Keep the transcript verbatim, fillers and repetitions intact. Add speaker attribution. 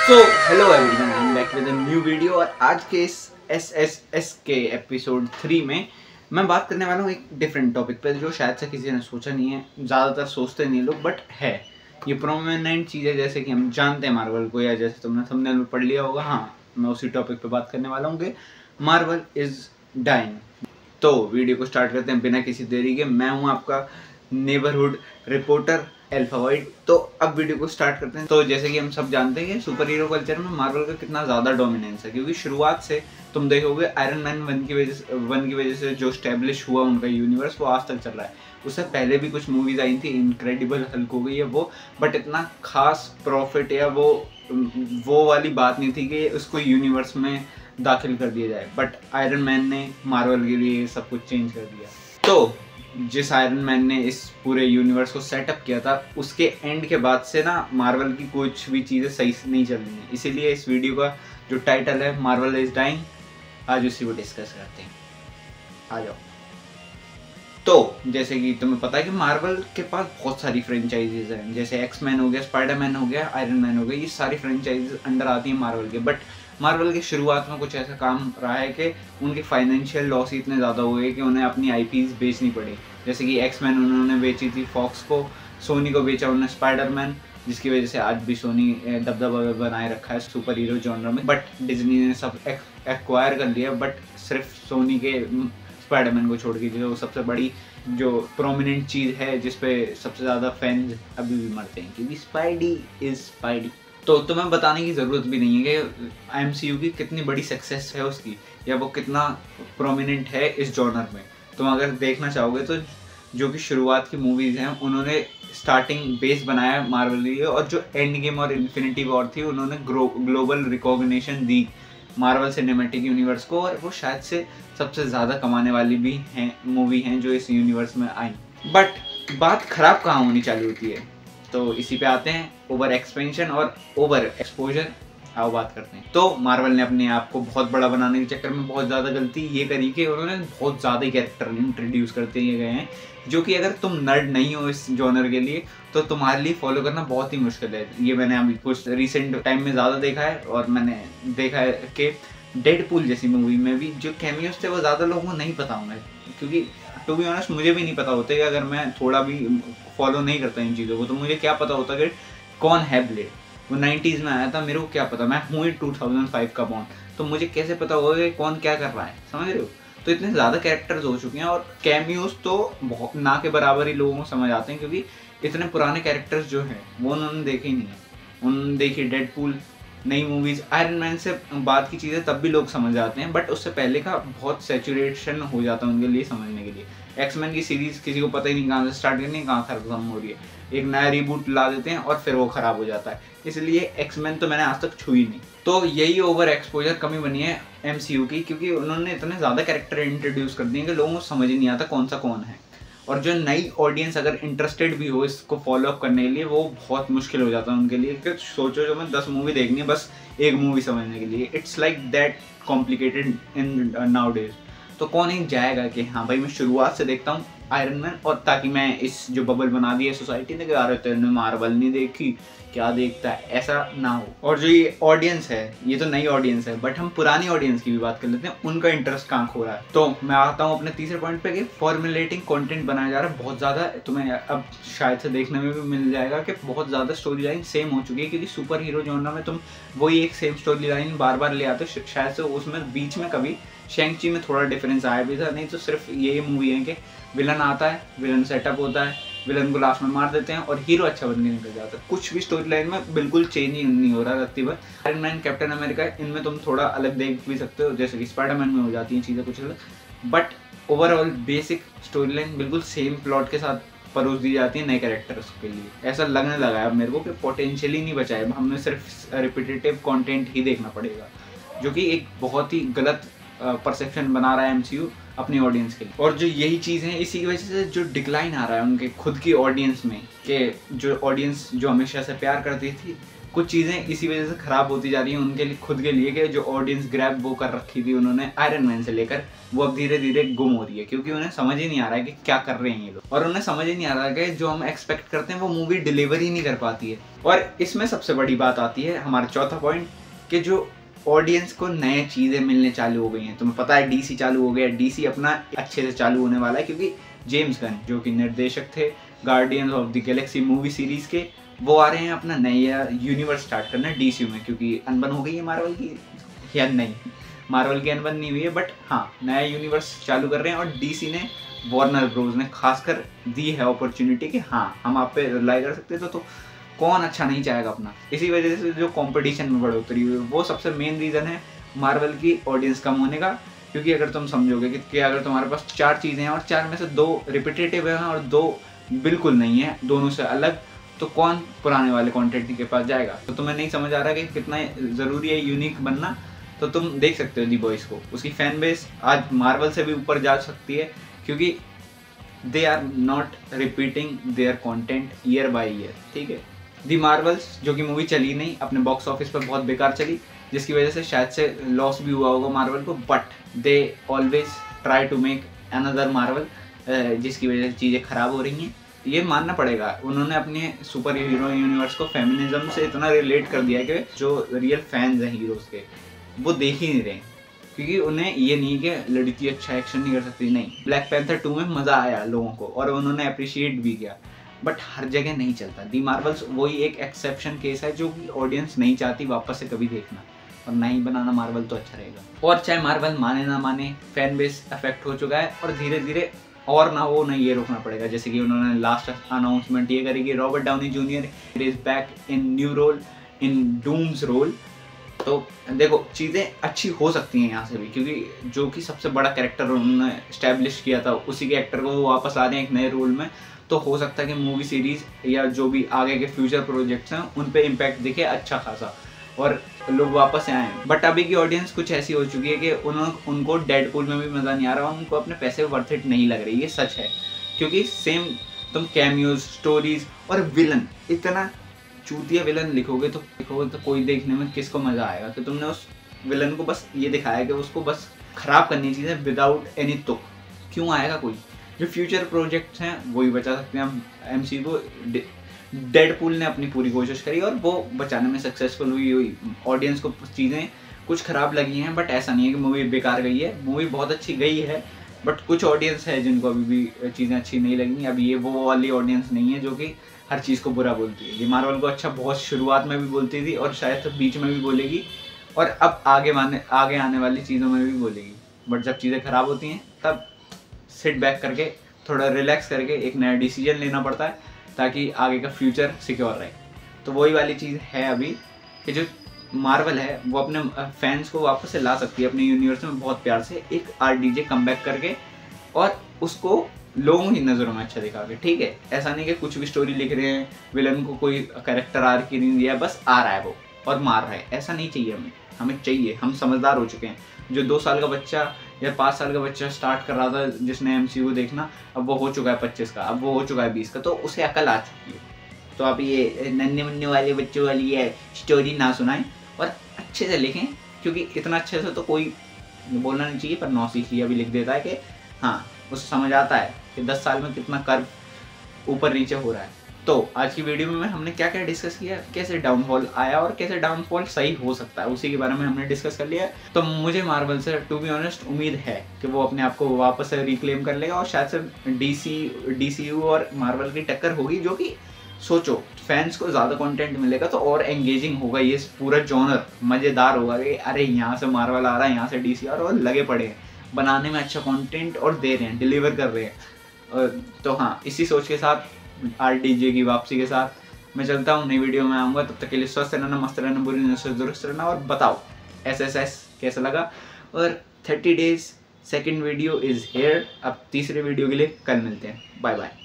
Speaker 1: So hello everyone, I am back with a new video. और आज के इस एस एस एस के एपिसोड थ्री में मैं बात करने वाला हूँ एक डिफरेंट टॉपिक पे जो शायद से किसी ने सोचा नहीं है। ज़्यादातर सोचते नहीं लोग, बट है ये प्रोमिनेंट चीज़ है। जैसे कि हम जानते हैं मार्वल को, या जैसे तुमने थंबनेल में पढ़ लिया होगा। हाँ, मैं उसी टॉपिक पे बात करने वाला हूँ कि मार्वल इज़ डाइंग। तो वीडियो को स्टार्ट करते हैं बिना किसी देरी के। मैं हूँ आपका नेबरहुड रिपोर्टर अल्फा वाइट। तो अब वीडियो को स्टार्ट करते हैं। तो जैसे कि हम सब जानते हैं कि सुपर हीरो कल्चर में मार्वल का कितना ज़्यादा डोमिनेंस है, क्योंकि शुरुआत से तुम देखोगे आयरन मैन वन की वजह से वन की वजह से जो स्टैब्लिश हुआ उनका यूनिवर्स, वो आज तक चल रहा है। उससे पहले भी कुछ मूवीज़ आई थी, इनक्रेडिबल हल्क हो गई है वो, बट इतना खास प्रॉफिट या वो वो वाली बात नहीं थी कि उसको यूनिवर्स में दाखिल कर दिया जाए। बट आयरन मैन ने मार्वल के लिए सब कुछ चेंज कर दिया। तो जिस आयरन मैन ने इस पूरे यूनिवर्स को सेटअप किया था, उसके एंड के बाद से ना मार्वल की कुछ भी चीज़ें सही से नहीं चल रही हैं। इसीलिए इस वीडियो का जो टाइटल है मार्वल इज डाइंग, आज उसी को डिस्कस करते हैं। आ जाओ। तो जैसे कि तुम्हें पता है कि मार्वल के पास बहुत सारी फ्रेंचाइजीज हैं, जैसे एक्स मैन हो गया, स्पाइडर मैन हो गया, आयरन मैन हो गया। ये सारी फ्रेंचाइजीज अंडर आती हैं मार्वल के। बट मार्वल की शुरुआत में कुछ ऐसा काम रहा है कि उनके फाइनेंशियल लॉस इतने ज़्यादा हुए कि उन्हें अपनी आईपीज बेचनी पड़ी। जैसे कि एक्स मैन उन्होंने बेची थी फॉक्स को, सोनी को बेचा उन्होंने स्पाइडर मैन, जिसकी वजह से आज भी सोनी दबदबा बनाए रखा है सुपर हीरो जॉनर में। बट डिज्नी ने सब एक्वायर कर लिया, बट सिर्फ सोनी के स्पाइडरमैन को छोड़ के, जो सबसे बड़ी जो प्रोमिनेंट चीज़ है जिसपे सबसे ज़्यादा फैंस अभी भी मरते हैं, क्योंकि स्पाइडी इज स्पाइडी। तो तुम्हें बताने की ज़रूरत भी नहीं है कि एमसीयू की कितनी बड़ी सक्सेस है उसकी, या वो कितना प्रोमिनेंट है इस जॉनर में। तुम अगर देखना चाहोगे तो जो कि शुरुआत की मूवीज़ हैं, उन्होंने स्टार्टिंग बेस बनाया मार्वल लिए, और जो एंड गेम और इन्फिनिटी वॉर थी, उन्होंने ग्लोबल रिकॉग्निशन दी मार्वल सिनेमैटिक यूनिवर्स को, और वो शायद से सबसे ज़्यादा कमाने वाली भी हैं मूवी हैं जो इस यूनिवर्स में आई। बट बात ख़राब कहाँ होनी चालू होती है, तो इसी पे आते हैं, ओवर एक्सपेंशन और ओवर एक्सपोजर। आओ बात करते हैं। तो मार्वल ने अपने आप को बहुत बड़ा बनाने के चक्कर में बहुत ज़्यादा गलती ये करी कि उन्होंने बहुत ज़्यादा कैरेक्टर इंट्रोड्यूस करते ही गए हैं, जो कि अगर तुम नर्ड नहीं हो इस जॉनर के लिए तो तुम्हारे लिए फॉलो करना बहुत ही मुश्किल है। ये मैंने अभी कुछ रिसेंट टाइम में ज़्यादा देखा है, और मैंने देखा है कि डेडपूल जैसी मूवी में भी जो कैमियोस थे वो ज़्यादा लोगों को नहीं पता होंगे, क्योंकि टू बी ऑनेस्ट मुझे भी नहीं पता होता कि अगर मैं थोड़ा भी फॉलो नहीं करता इन चीज़ों को, तो मुझे क्या पता होता कि कौन है ब्लेड। वो नाइन्टीज़ में आया था, मेरे को क्या पता, मैं हूँ ही टू थाउजेंड फाइव का बॉन्ड, तो मुझे कैसे पता होगा कि कौन क्या कर रहा है, समझ रहे हो। तो इतने ज़्यादा कैरेक्टर्स हो चुके हैं, और कैमियोस तो बहुत ना के बराबर ही लोगों को समझ आते हैं, क्योंकि इतने पुराने कैरेक्टर्स जो हैं वो उन्होंने देखे ही नहीं है। उन्होंने देखी डेडपूल, नई मूवीज़, आयरन मैन से बाद की चीज़ें तब भी लोग समझ जाते हैं, बट उससे पहले का बहुत सैचुरेशन हो जाता है उनके लिए समझने के लिए। एक्समैन की सीरीज़ किसी को पता ही नहीं कहाँ से स्टार्ट करनी है, कहाँ खत्म हो रही है। एक नया रिबूट ला देते हैं और फिर वो ख़राब हो जाता है, इसलिए एक्समैन तो मैंने आज तक छुई नहीं। तो यही ओवर एक्सपोजर कमी बनी है एमसीयू की, क्योंकि उन्होंने इतने ज़्यादा कैरेक्टर इंट्रोड्यूस कर दिए कि लोगों को समझ ही नहीं आता कौन सा कौन है। और जो नई ऑडियंस अगर इंटरेस्टेड भी हो इसको फॉलो अप करने के लिए, वो बहुत मुश्किल हो जाता है उनके लिए। क्योंकि सोचो जो मैं दस मूवी देखनी है बस एक मूवी समझने के लिए, it's like that complicated in nowadays. तो कौन ही जाएगा कि हाँ भाई मैं शुरुआत से देखता हूँ आयरन मैन, और ताकि मैं इस जो बबल बना दी है सोसाइटी ने कि यार तेने मार्वल नहीं देखी, क्या देखता है, ऐसा ना हो। और जो ये ऑडियंस है, ये तो नई ऑडियंस है, बट हम पुरानी ऑडियंस की भी बात कर लेते हैं, उनका इंटरेस्ट कहाँ खो रहा है। तो मैं आता हूँ अपने तीसरे पॉइंट पे कि फॉर्मुलेटिंग कंटेंट बनाया जा रहा है बहुत ज़्यादा। तुम्हें अब शायद से देखने में भी मिल जाएगा कि बहुत ज़्यादा स्टोरी लाइन सेम हो चुकी है, क्योंकि सुपर हीरो जॉनर में तुम वही एक सेम स्टोरी लाइन बार बार ले आते हो। शायद से उसमें बीच में कभी शैंग-ची में थोड़ा डिफरेंस आया भी था, नहीं तो सिर्फ ये मूवी है कि विलन आता है, विलन सेटअप होता है, विलन को लास्ट में मार देते हैं और हीरो अच्छा बन के निकल जाता है। कुछ भी स्टोरी लाइन में बिल्कुल चेंज ही नहीं हो रहा रत्ती भर। आयरन मैन, कैप्टन अमेरिका, इनमें तुम थोड़ा अलग देख भी सकते हो, जैसे कि स्पाइडरमैन में हो जाती हैं चीज़ें कुछ अलग, but overall basic story line बिल्कुल सेम प्लॉट के साथ परोस दी जाती है नए कैरेक्टर्स के लिए। ऐसा लगने लगा है मेरे को कि पोटेंशियली नहीं बचा है, हमें सिर्फ रिपीटेटिव कंटेंट ही देखना पड़ेगा, जो कि एक बहुत ही गलत परसेप्शन बना रहा है एमसीयू अपनी ऑडियंस के लिए। और जो यही चीज़ है, इसी की वजह से जो डिक्लाइन आ रहा है उनके खुद की ऑडियंस में, कि जो ऑडियंस जो हमेशा से प्यार करती थी कुछ चीज़ें इसी वजह से ख़राब होती जा रही हैं उनके लिए, खुद के लिए, कि जो ऑडियंस ग्रैब वो कर रखी थी उन्होंने आयरन मैन से लेकर, वो अब धीरे धीरे गुम हो रही है, क्योंकि उन्हें समझ ही नहीं आ रहा है कि क्या कर रहे हैं ये लोग, और उन्हें समझ ही नहीं आ रहा है कि जो हम एक्सपेक्ट करते हैं वो मूवी डिलीवर ही नहीं कर पाती है। और इसमें सबसे बड़ी बात आती है हमारा चौथा पॉइंट, कि जो ऑडियंस को नए चीज़ें मिलने चालू हो गई हैं। तुम्हें पता है डीसी चालू हो गया, डीसी अपना अच्छे से चालू होने वाला है, क्योंकि जेम्स गन जो कि निर्देशक थे Guardians of the Galaxy movie series के, वो आ रहे हैं अपना नया यूनिवर्स स्टार्ट करना डीसी में, क्योंकि अनबन हो गई है मार्वल की, या नहीं मार्वल की अनबन नहीं हुई है, बट हाँ नया यूनिवर्स चालू कर रहे हैं। और डीसी ने, वार्नर ब्रोज ने खासकर दी है अपॉर्चुनिटी कि हाँ हम आप पे रिलाई कर सकते तो, तो कौन अच्छा नहीं चाहेगा अपना। इसी वजह से जो कंपटीशन में बढ़ोतरी हुई वो सबसे मेन रीज़न है मार्वल की ऑडियंस कम होने का। क्योंकि अगर तुम समझोगे कि, कि अगर तुम्हारे पास चार चीज़ें हैं और चार में से दो रिपीटेटिव हैं और दो बिल्कुल नहीं है, दोनों से अलग, तो कौन पुराने वाले कंटेंट के पास जाएगा। तो तुम्हें नहीं समझ आ रहा कि कितना ज़रूरी है यूनिक बनना, तो तुम देख सकते हो दी बॉयज़ को, उसकी फैन बेस आज मार्वल से भी ऊपर जा सकती है, क्योंकि they are not repeating their content year by year. ठीक है, दी मार्वल्स जो कि मूवी चली नहीं, अपने बॉक्स ऑफिस पर बहुत बेकार चली, जिसकी वजह से शायद से लॉस भी हुआ होगा मार्वल को, but they always try to make another Marvel, जिसकी वजह से चीज़ें ख़राब हो रही हैं। ये मानना पड़ेगा, उन्होंने अपने सुपर हीरो यूनिवर्स को फेमिनिज्म से इतना रिलेट कर दिया कि जो रियल फैंस हैं हीरोज़ के वो देख ही नहीं रहे, क्योंकि उन्हें ये नहीं कि लड़की अच्छा एक्शन नहीं कर सकती। नहीं, ब्लैक पैंथर टू में मज़ा आया लोगों को और उन्होंने अप्रिशिएट भी किया, बट हर जगह नहीं चलता। दी मार्वल्स वही एक एक्सेप्शन केस है जो कि ऑडियंस नहीं चाहती वापस से कभी देखना, और नहीं बनाना मार्वल तो अच्छा रहेगा। और चाहे मार्वल माने ना माने, फैन बेस अफेक्ट हो चुका है, और धीरे धीरे और ना वो नहीं ये रोकना पड़ेगा। जैसे कि उन्होंने लास्ट अनाउंसमेंट ये करी कि Robert Downey Junior is back in new role in Doom's role. तो देखो चीज़ें अच्छी हो सकती हैं यहाँ से भी, क्योंकि जो कि सबसे बड़ा कैरेक्टर उन्होंने इस्टेब्लिश किया था उसी के एक्टर को वो वापस आ रहे हैं एक नए रोल में, तो हो सकता है कि मूवी सीरीज़ या जो भी आगे के फ्यूचर प्रोजेक्ट्स हैं उन पे इम्पैक्ट दिखे अच्छा खासा और लोग वापस आए हैं। बट अभी की ऑडियंस कुछ ऐसी हो चुकी है कि उन्होंने उनको डेडपूल में भी मज़ा नहीं आ रहा, उनको अपने पैसे वर्थ इट नहीं लग रही। ये सच है, क्योंकि सेम तुम कैमियोज, स्टोरीज और विलन, इतना चूतिया विलन लिखोगे तो लिखोगे तो कोई देखने में किसको मज़ा आएगा। तो तुमने उस विलन को बस ये दिखाया कि उसको बस ख़राब करनी चीज़ें विदाउट एनी तुक, क्यों आएगा कोई। जो फ्यूचर प्रोजेक्ट्स हैं वही बचा सकते हैं हम एम सी को। डेडपूल ने अपनी पूरी कोशिश करी और वो बचाने में सक्सेसफुल हुई हुई ऑडियंस को चीज़ें कुछ ख़राब लगी हैं, बट ऐसा नहीं है कि मूवी बेकार गई है, मूवी बहुत अच्छी गई है, बट कुछ ऑडियंस है जिनको अभी भी चीज़ें अच्छी नहीं लगी। अभी ये वो वाली ऑडियंस नहीं है जो कि हर चीज़ को बुरा बोलती है। ये मार्वल को अच्छा बहुत शुरुआत में भी बोलती थी और शायद तो बीच में भी बोलेगी, और अब आगे आने आगे आने वाली चीज़ों में भी बोलेगी। बट जब चीज़ें ख़राब होती हैं तब सिट बैक करके थोड़ा रिलैक्स करके एक नया डिसीजन लेना पड़ता है, ताकि आगे का फ्यूचर सिक्योर रहे। तो वही वाली चीज़ है अभी कि जो मार्वल है वो अपने फैंस को वापस से ला सकती है अपने यूनिवर्स में बहुत प्यार से, एक R D J come back करके, और उसको लोगों की नज़रों में अच्छा दिखा के। ठीक है, ऐसा नहीं कि कुछ भी स्टोरी लिख रहे हैं, विलन को कोई कैरेक्टर आर की नहीं दिया, बस आ रहा है वो और मार रहा है, ऐसा नहीं चाहिए हमें। हमें चाहिए, हम समझदार हो चुके हैं। जो दो साल का बच्चा या पाँच साल का बच्चा स्टार्ट कर रहा था जिसने एम सी यू देखना, अब वो हो चुका है पच्चीस का, अब वो हो चुका है बीस का, तो उसे अकल आ चुकी है। तो आप ये नन्हे मुन्ने वाले बच्चों वाली ये स्टोरी ना सुनाएं और अच्छे से लिखें, क्योंकि इतना अच्छे से तो कोई बोलना नहीं चाहिए, पर नौसिखिया भी लिख देता है कि हाँ उसे समझ आता है कि दस साल में कितना कर्व ऊपर नीचे हो रहा है। तो आज की वीडियो में हमने क्या क्या डिस्कस किया, कैसे डाउनफॉल आया और कैसे डाउनफॉल सही हो सकता है, उसी के बारे में हमने डिस्कस कर लिया। तो मुझे मार्वल से टू बी ऑनेस्ट उम्मीद है कि वो अपने आप को वापस से रिक्लेम कर लेगा, और शायद से डीसी डीसीयू और मार्वल की टक्कर होगी, जो कि सोचो फैंस को ज़्यादा कंटेंट मिलेगा तो और एंगेजिंग होगा ये पूरा जॉनर, मज़ेदार होगा कि अरे यहाँ से मार्वल आ रहा है, यहाँ से डीसी आ रहा है, और लगे पड़े हैं बनाने में अच्छा कंटेंट और दे रहे हैं, डिलीवर कर रहे हैं। तो हाँ, इसी सोच के साथ आर डी जे की वापसी के साथ मैं चलता हूँ, नई वीडियो में आऊँगा। तब तक के लिए स्वस्थ रहना, मस्त रहना, बुरी नजर से दुरुस्त रहना, और बताओ एस एस एस कैसा लगा। और thirty days second video is here. अब तीसरे वीडियो के लिए कल मिलते हैं, बाय बाय।